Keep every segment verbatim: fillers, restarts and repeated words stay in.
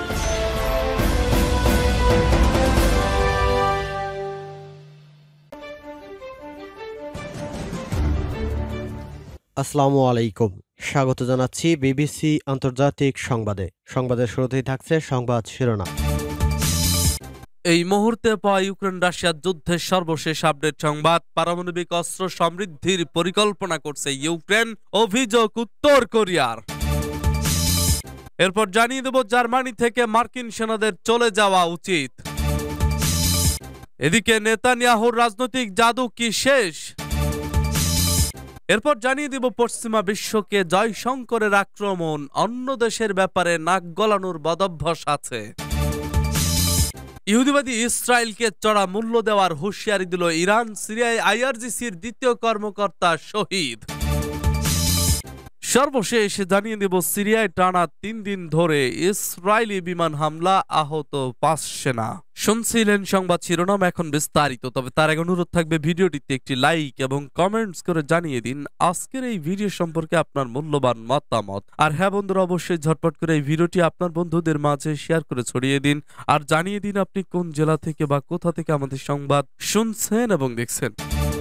আসসালামু আলাইকুম, স্বাগত জানাচ্ছি বিবিসি আন্তর্জাতিক সংবাদে। সংবাদের শুরুতেই থাকছে সংবাদ শিরোনাম। এই মুহূর্তে পাওয়া ইউক্রেন রাশিয়ার যুদ্ধের সর্বশেষ আপডেট সংবাদ। পারমাণবিক অস্ত্র সমৃদ্ধির পরিকল্পনা করছে ইউক্রেন, অভিযোগ উত্তর কোরিয়ার। এরপর জানিয়ে দেব জার্মানি থেকে মার্কিন সেনাদের চলে যাওয়া উচিত। এদিকে নেতানিয়াহুর রাজনৈতিক জাদু কি শেষ? এরপর জানিয়ে দিব পশ্চিমা বিশ্বকে জয়শঙ্করের আক্রমণ, অন্য দেশের ব্যাপারে নাক গলানোর বদভ্যাস আছে। ইহুদিবাদী ইসরায়েলকে চড়া মূল্য দেওয়ার হুঁশিয়ারি দিল ইরান। সিরিয়ায় আইআরজিসির দ্বিতীয় কর্মকর্তা শহীদ। সর্বশেষ জানিয়ে দেব সিরিয়ায় টানা তিন দিন ধরে ইসরায়েলি বিমান হামলা, আহত পাঁচ সেনা। শুনছিলেন সংবাদ শিরোনাম, এখন বিস্তারিত। তবে তার আগে অনুরোধ থাকবে ভিডিওটিতে একটি লাইক এবং কমেন্টস করে জানিয়ে দিন আজকের এই ভিডিও সম্পর্কে আপনার মূল্যবান মতামত। আর হ্যাঁ বন্ধুরা, অবশ্যই ঝটপট করে এই ভিডিওটি আপনার বন্ধুদের মাঝে শেয়ার করে ছড়িয়ে দিন। আর জানিয়ে দিন আপনি কোন জেলা থেকে বা কোথা থেকে আমাদের সংবাদ শুনছেন এবং দেখছেন।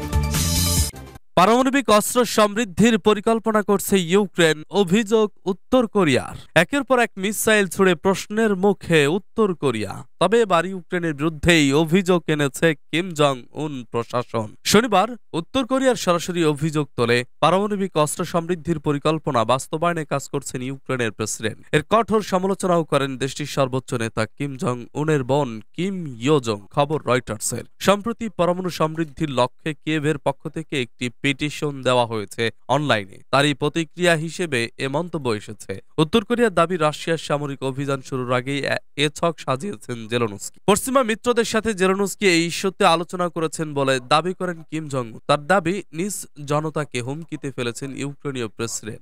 পারমাণবিক অস্ত্র সমৃদ্ধির পরিকল্পনা করছে ইউক্রেন, অভিযোগ উত্তর কোরিয়ার। একের পর এক মিসাইল ছুড়ে প্রশ্নের মুখে উত্তর কোরিয়া। তবে এবার ইউক্রেনের বিরুদ্ধেই অভিযোগ এনেছে কিম জং উন প্রশাসন। শনিবার উত্তর কোরিয়ার সরাসরি অভিযোগ তোলে পারমাণবিক অস্ত্র সমৃদ্ধির পরিকল্পনা বাস্তবায়নে কাজ করছেন ইউক্রেনের প্রেসিডেন্ট। এর কঠোর সমালোচনাও করেন দেশটির সর্বোচ্চ নেতা কিম জং উনের বোন কিম ইয়োজং। খবর রয়টার্সের। সম্প্রতি পরমাণু সমৃদ্ধির লক্ষ্যে কিয়েভের পক্ষ থেকে একটি পিটিশন দেওয়া হয়েছে অনলাইনে। তারই প্রতিক্রিয়া হিসেবে এ মন্তব্য এসেছে। উত্তর কোরিয়ার দাবি রাশিয়ার সামরিক অভিযান শুরুর আগেই এ ছক সাজিয়েছেন জেলেনস্কি। পশ্চিমা মিত্রদের সাথে জেলেনস্কি এই ইস্যুতে আলোচনা করেছেন বলে দাবি করেন কিম জং উন। তার দাবি নিজ জনতাকে হুমকিতে ফেলেছেন ইউক্রেনীয় প্রেসিডেন্ট।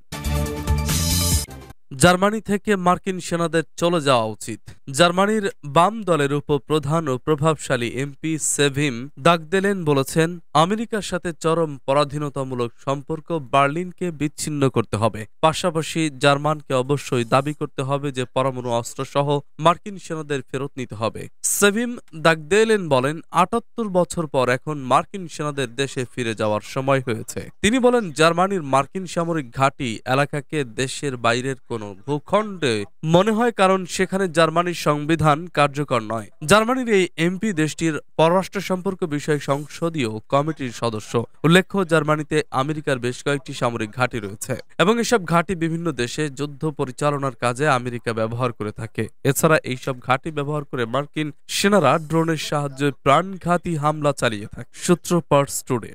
জার্মানি থেকে মার্কিন সেনাদের চলে যাওয়া উচিত। জার্মানির বাম দলের উপপ্রধান ও প্রভাবশালী এমপি সেভিম দাগদেলেন বলেছেন, আমেরিকার সাথে চরম পরাধীনতামূলক সম্পর্ক বার্লিনকে বিচ্ছিন্ন করতে হবে। পাশাপাশি জার্মানকে অবশ্যই দাবি করতে হবে যে পরমাণু অস্ত্র সহ মার্কিন সেনাদের ফেরত নিতে হবে। সেভিম দাগদেলেন বলেন, আটাত্তর বছর পর এখন মার্কিন সেনাদের দেশে ফিরে যাওয়ার সময় হয়েছে। তিনি বলেন, জার্মানির মার্কিন সামরিক ঘাঁটি এলাকাকে দেশের বাইরের কোন ভূখণ্ডে মনে হয়, কারণ সেখানে জার্মানির সংবিধান কার্যকর নয়। জার্মানির এই এমপি দেশটির পররাষ্ট্র সম্পর্ক বিষয়ক সংসদীয় কমিটির সদস্য। উল্লেখ্য, জার্মানিতে আমেরিকার বেশ কয়েকটি সামরিক ঘাঁটি রয়েছে এবং এসব ঘাঁটি বিভিন্ন দেশে যুদ্ধ পরিচালনার কাজে আমেরিকা ব্যবহার করে থাকে। এছাড়া এইসব ঘাঁটি ব্যবহার করে মার্কিন সেনারা ড্রোনের সাহায্যে প্রাণঘাতী হামলা চালিয়ে থাকে। সূত্র পার্স টুডে।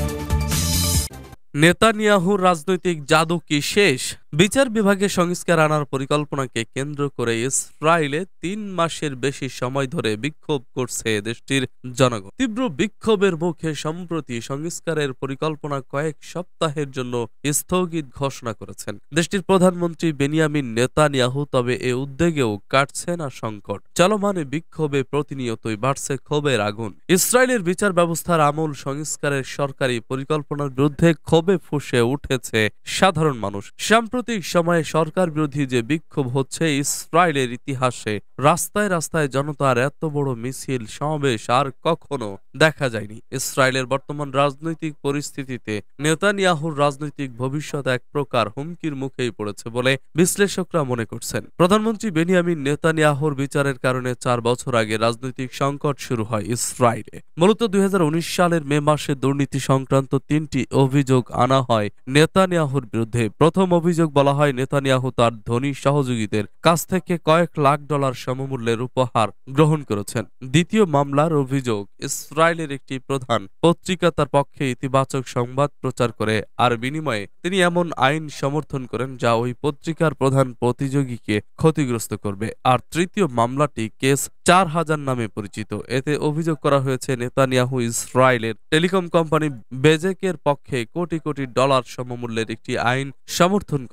নেতানিয়াহুর রাজনৈতিক জাদু কি শেষ? বিচার বিভাগে সংস্কার আনার পরিকল্পনাকে কেন্দ্র করে ইসরায়েলে তিন মাসের বেশি সময় ধরে বিক্ষোভ করছে দেশটির জনগণ। তীব্র বিক্ষোভের মুখে সম্প্রতি সংস্কারের পরিকল্পনা কয়েক সপ্তাহের জন্য স্থগিত ঘোষণা করেছেন দেশটির প্রধানমন্ত্রী বেনিয়ামিন নেতানিয়াহু। তবে এ উদ্যোগেও কাটছে না সংকট। চলমান বিক্ষোভে প্রতিনিয়তই বাড়ছে ক্ষোভের আগুন। ইসরায়েলের বিচার ব্যবস্থার আমূল সংস্কারের সরকারি পরিকল্পনার বিরুদ্ধে ক্ষোভে ফুঁসে উঠেছে সাধারণ মানুষ। সাম্প্রতিক সময়ে সরকার বিরোধী যে বিক্ষোভ হচ্ছে, ইসরায়েলের ইতিহাসে রাস্তায় রাস্তায় জনতার এত বড় মিছিল সমাবেশ আর কখনো দেখা যায়নি। ইসরায়েলের বর্তমান রাজনৈতিক পরিস্থিতিতে নেতানিয়াহুর রাজনৈতিক ভবিষ্যৎ এক প্রকার হুমকির মুখেই পড়েছে বলে বিশ্লেষকরা মনে করছেন। প্রধানমন্ত্রী বেনিয়ামিন নেতানিয়াহুর বিচারের কারণে চার বছর আগে রাজনৈতিক সংকট শুরু হয় ইসরায়েলে। মূলত দুই হাজার উনিশ সালের মে মাসে দুর্নীতি সংক্রান্ত তিনটি অভিযোগ আনা হয় নেতানিয়াহুর বিরুদ্ধে। প্রথম অভিযোগ বলা হয়, নেতানিয়াহু তার ধনী সহযোগীদের কাছ থেকে কয়েক লাখ ডলার সমমূল্যের উপহার গ্রহণ করেছেন। দ্বিতীয় মামলার অভিযোগ, ইসরায়েলের একটি প্রধান পত্রিকা তার পক্ষে ইতিবাচক সংবাদ প্রচার করে, আর বিনিময়ে তিনি এমন আইন সমর্থন করেন যা ওই পত্রিকার প্রধান প্রতিযোগীকে ক্ষতিগ্রস্ত করবে। আর তৃতীয় মামলাটি কেস চার হাজার নামে পরিচিত। এতে অভিযোগ করা হয়েছে নেতানিয়াহু ইসরায়েলের টেলিকম কোম্পানি বেজেকের পক্ষে কোটি কোটি ডলার সমমূল্যের একটি আইন সমর্থন করেন।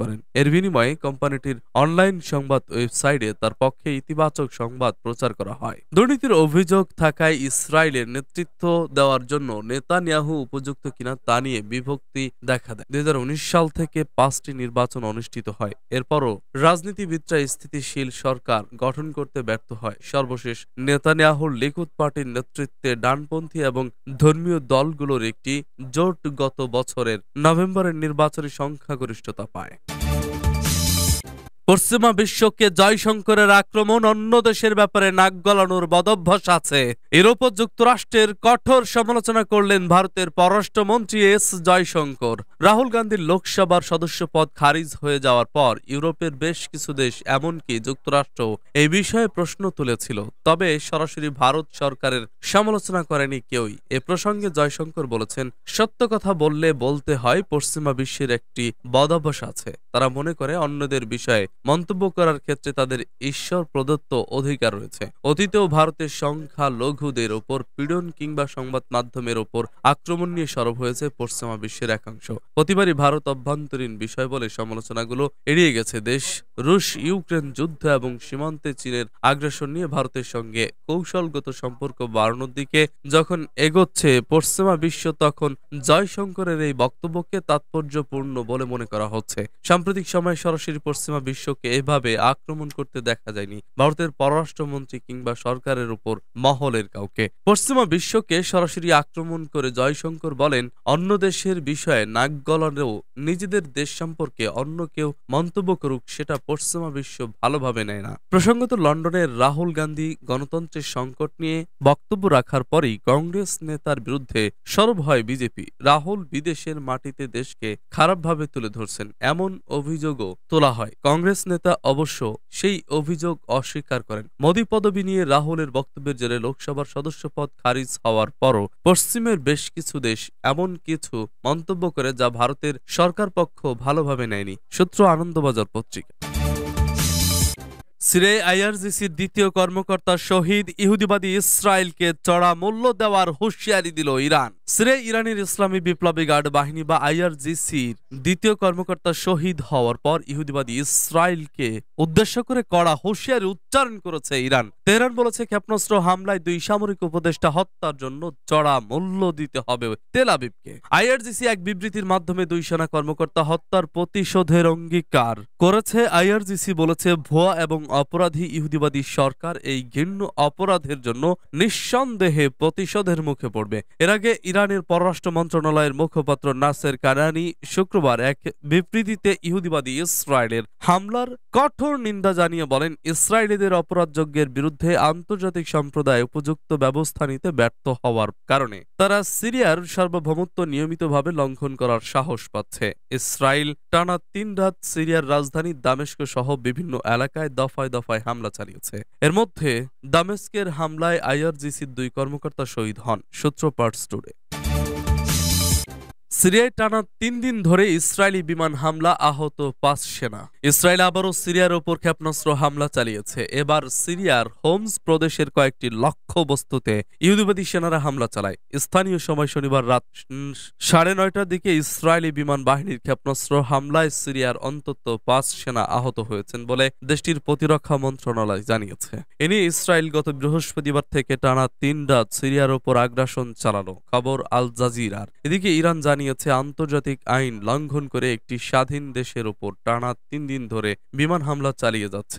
করেন। এর বিনিময়ে কোম্পানিটির অনলাইন সংবাদ ওয়েবসাইটে তার পক্ষে ইতিবাচক সংবাদ প্রচার করা হয়। দুর্নীতির অভিযোগ থাকায় ইসরায়েলের নেতৃত্ব দেওয়ার জন্য নেতানিয়াহু উপযুক্ত কিনা তা নিয়ে বিভক্তি দেখা দেয়। দুই হাজার উনিশ সাল থেকে পাঁচটি নির্বাচন অনুষ্ঠিত হয়। এরপরও রাজনীতিবিদরা স্থিতিশীল সরকার গঠন করতে ব্যর্থ হয়। সর্বশেষ নেতানিয়াহুর লিকুদ পার্টির নেতৃত্বে ডানপন্থী এবং ধর্মীয় দলগুলোর একটি জোট গত বছরের নভেম্বরের নির্বাচনী সংখ্যাগরিষ্ঠতা পায়। পশ্চিমা বিশ্বকে জয়শঙ্করের আক্রমণ, অন্য দেশের ব্যাপারে নাক গলানোর বদভ্যাস আছে। ইউরোপ ও যুক্তরাষ্ট্রের কঠোর সমালোচনা করলেন ভারতের পররাষ্ট্রমন্ত্রী এস জয়শঙ্কর। রাহুল গান্ধীর লোকসভার সদস্য পদ খারিজ হয়ে যাওয়ার পর ইউরোপের বেশ কিছু দেশ, এমনকি যুক্তরাষ্ট্র, এই বিষয়ে প্রশ্ন তুলেছিল। তবে সরাসরি ভারত সরকারের সমালোচনা করেনি কেউই। এ প্রসঙ্গে জয়শঙ্কর বলেছেন, সত্য কথা বললে বলতে হয়, পশ্চিমা বিশ্বের একটি বদভ্যাস আছে। তারা মনে করে অন্যদের বিষয়ে মন্তব্য করার ক্ষেত্রে তাদের ঈশ্বর প্রদত্ত অধিকার রয়েছে। অতীতেও ভারতের সংখ্যা লঘুদের ওপর পীড়ন কিংবা সংবাদ মাধ্যমের ওপর আক্রমণ নিয়ে সরব হয়েছে পশ্চিমা বিশ্বের একাংশ। প্রতিবারই ভারত অভ্যন্তরীণ বিষয় বলে সমালোচনাগুলো এড়িয়ে গেছে দেশ। রুশ ইউক্রেন যুদ্ধ এবং সীমান্তে চীনের আগ্রাসন নিয়ে ভারতের সঙ্গে কৌশলগত সম্পর্ক বাড়ানোর দিকে যখন এগোচ্ছে পশ্চিমা বিশ্ব, তখন জয়শঙ্করের এই বক্তব্যকে তাৎপর্যপূর্ণ বলে মনে করা হচ্ছে। সাম্প্রতিক সময়ে সরাসরি পশ্চিমা বিশ্ব এভাবে আক্রমণ করতে দেখা যায়নি ভারতের পররাষ্ট্রমন্ত্রী কিংবা সরকারের উপর মহলের কাউকে। পশ্চিমা বিশ্বকে সরাসরি আক্রমণ করে জয়শঙ্কর বলেন, অন্য দেশের বিষয়ে নাক গলালেও নিজেদের দেশ সম্পর্কে অন্য কেউ মন্তব্য করুক, সেটা পশ্চিমা বিশ্ব ভালোভাবে নেয় না। প্রসঙ্গত, লন্ডনের রাহুল গান্ধী গণতন্ত্রের সংকট নিয়ে বক্তব্য রাখার পরই কংগ্রেস নেতার বিরুদ্ধে সরব হয় বিজেপি। রাহুল বিদেশের মাটিতে দেশকে খারাপভাবে তুলে ধরছেন, এমন অভিযোগও তোলা হয়। কংগ্রেস নেতা অবশ্য সেই অভিযোগ অস্বীকার করেন। মোদী পদবি নিয়ে রাহুলের বক্তব্যের জেরে লোকসভার সদস্য পদ খারিজ হওয়ার পরও পশ্চিমের বেশ কিছু দেশ এমন কিছু মন্তব্য করে যা ভারতের সরকার পক্ষ ভালোভাবে নেয়নি। সূত্র আনন্দবাজার পত্রিকা। সিরিয়ায় আইআরজিসির দ্বিতীয় কর্মকর্তা শহীদ, ইহুদিবাদী ইসরায়েলকে চড়া মূল্য দেওয়ার হুঁশিয়ারি দিল ইরান। সিরিয়ায় ইরানের ইসলামী বিপ্লবী গার্ড বাহিনী বা আইআরজিসির দ্বিতীয় কর্মকর্তা শহীদ হওয়ার পর ইহুদিবাদী ইসরায়েলকে উদ্দেশ্য করে কড়া হুঁশিয়ারি উচ্চারণ করেছে ইরান। তেহরান বলেছে, ক্ষেপণাস্ত্র হামলায় দুই সামরিক উপদেষ্টা হত্যার জন্য চড়া মূল্য দিতে হবে তেল আবিবকে। আইআরজিসি এক বিবৃতির মাধ্যমে দুই সেনা কর্মকর্তা হত্যার প্রতিশোধের অঙ্গীকার করেছে। আইআরজিসি বলেছে, ভুয়া এবং অপরাধী ইহুদিবাদী সরকার এই ঘৃণ্য অপরাধের জন্য নিঃসন্দেহে প্রতিশোধের মুখে পড়বে। এর আগে ইরানের পররাষ্ট্র মন্ত্রণালয়ের মুখপাত্র নাসের কানানি শুক্রবার এক বিবৃতিতে ইহুদিবাদী ইসরায়েলের হামলার কঠোর নিন্দা জানিয়ে বলেন, ইসরায়েলিদের অপরাধযজ্ঞের বিরুদ্ধে আন্তর্জাতিক সম্প্রদায় উপযুক্ত ব্যবস্থা নিতে ব্যর্থ হওয়ার কারণে তারা সিরিয়ার সার্বভৌমত্ব নিয়মিতভাবে লঙ্ঘন করার সাহস পাচ্ছে। ইসরায়েল টানা তিন রাত সিরিয়ার রাজধানী দামেস্ক সহ বিভিন্ন এলাকায় দফায় দফায় হামলা চালিয়েছে। এর মধ্যে দামেস্কের হামলায় আইআরজিসির দুই কর্মকর্তা শহীদ হন। সূত্র পার্টস টুডে। সিরিয়ায় টানা তিন দিন ধরে ইসরায়েলি বিমান হামলা, আহত পাঁচ সেনা। ইসরায়েল আবারও সিরিয়ার ওপর ক্ষেপণাস্ত্র হামলা চালিয়েছে। এবার সিরিয়ার হোমস প্রদেশের কয়েকটি লক্ষ্যবস্তুতে ইহুদিবাদী সেনারা হামলা চালায়। স্থানীয় সময় শনিবার রাত সাড়ে নয়টার দিকে ইসরায়েলি বিমান বাহিনীর ক্ষেপণাস্ত্র হামলায় সিরিয়ার অন্তত পাঁচ সেনা আহত হয়েছেন বলে দেশটির প্রতিরক্ষা মন্ত্রণালয় জানিয়েছে। এ নিয়ে ইসরায়েল গত বৃহস্পতিবার থেকে টানা তিন রাত সিরিয়ার ওপর আগ্রাসন চালানো খবর আল জাজিরার। এদিকে ইরান জানিয়েছে, আন্তর্জাতিক আইন লঙ্ঘন করে একটি স্বাধীন দেশের ওপর টানা তিন দিন ধরে বিমান হামলা চালিয়ে যাচ্ছে।